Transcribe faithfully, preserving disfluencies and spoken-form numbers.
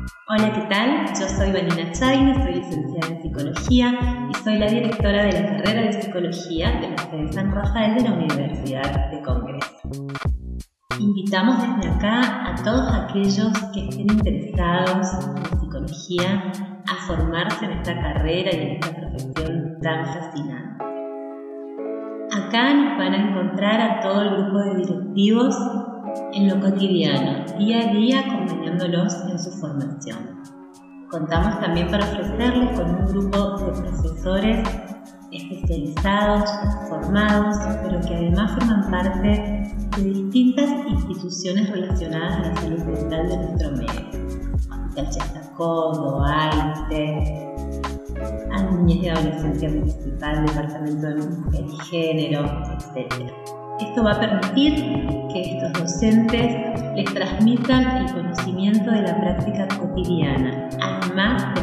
Hola, ¿qué tal? Yo soy Vanina Chaine, soy licenciada en Psicología y soy la directora de la carrera de Psicología de la sede de San Rafael de la Universidad de Congreso. Invitamos desde acá a todos aquellos que estén interesados en psicología a formarse en esta carrera y en esta profesión tan fascinante. Acá nos van a encontrar a todo el grupo de directivos en lo cotidiano, día a día, acompañándolos en su formación. Contamos también para ofrecerles con un grupo de profesores especializados, formados, pero que además forman parte de distintas instituciones relacionadas a la salud mental de nuestro medio. Hospital Chastacondo, AITE, a Niñez y Adolescencia Municipal, Departamento de Mujer y Género, etcétera. Esto va a permitir que estos docentes les transmitan el conocimiento de la práctica cotidiana, además